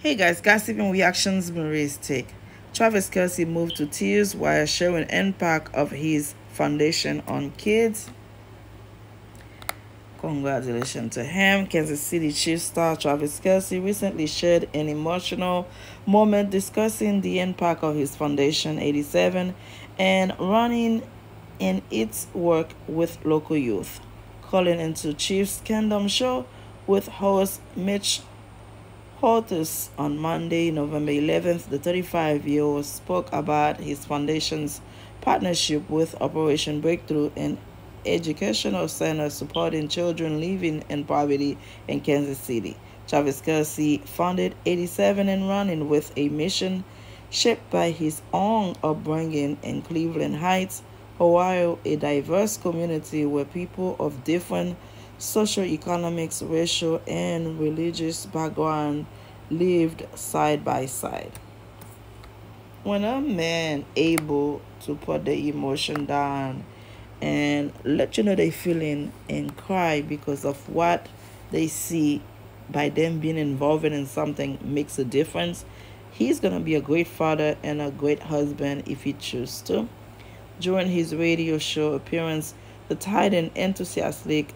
Hey guys, gossiping reactions Marie's take. Travis Kelce moved to tears while showing impact of his foundation on kids. Congratulations to him. Kansas City Chiefs star Travis Kelce recently shared an emotional moment discussing the impact of his foundation 87 and running in its work with local youth. Calling into Chiefs Kingdom show with host Mitch Hortus on Monday, November 11th, the 35-year-old spoke about his foundation's partnership with Operation Breakthrough, an educational center supporting children living in poverty in Kansas City. Travis Kelce founded 87 and running with a mission shaped by his own upbringing in Cleveland Heights, Ohio, a diverse community where people of different socioeconomics, racial, and religious background lived side by side. When a man able to put the emotion down and let you know they feeling and cry because of what they see by them being involved in something makes a difference, he's gonna be a great father and a great husband if he chooses to. During his radio show appearance, the Titan enthusiastically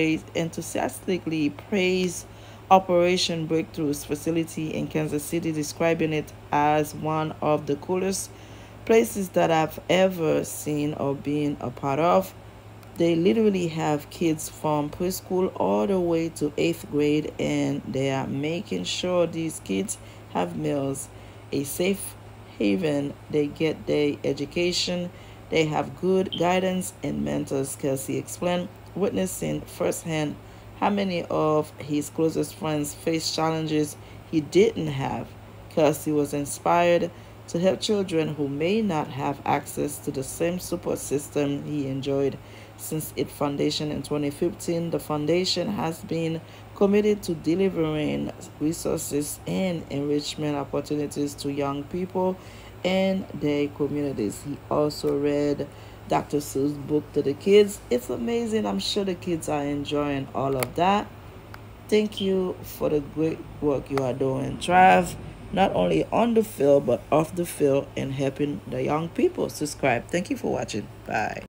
praised Operation Breakthrough's facility in Kansas City, describing it as one of the coolest places that I've ever seen or been a part of. They literally have kids from preschool all the way to 8th grade, and they are making sure these kids have meals, a safe haven, they get their education, they have good guidance and mentors, Kelce explained, witnessing firsthand how many of his closest friends faced challenges he didn't have. Kelce was inspired to help children who may not have access to the same support system he enjoyed. Since its foundation in 2015, the foundation has been committed to delivering resources and enrichment opportunities to young people and their communities. He also read Dr. Seuss' book to the kids. It's amazing. I'm sure the kids are enjoying all of that. Thank you for the great work you are doing, Trav, not only on the field but off the field and helping the young people. Subscribe. Thank you for watching. Bye.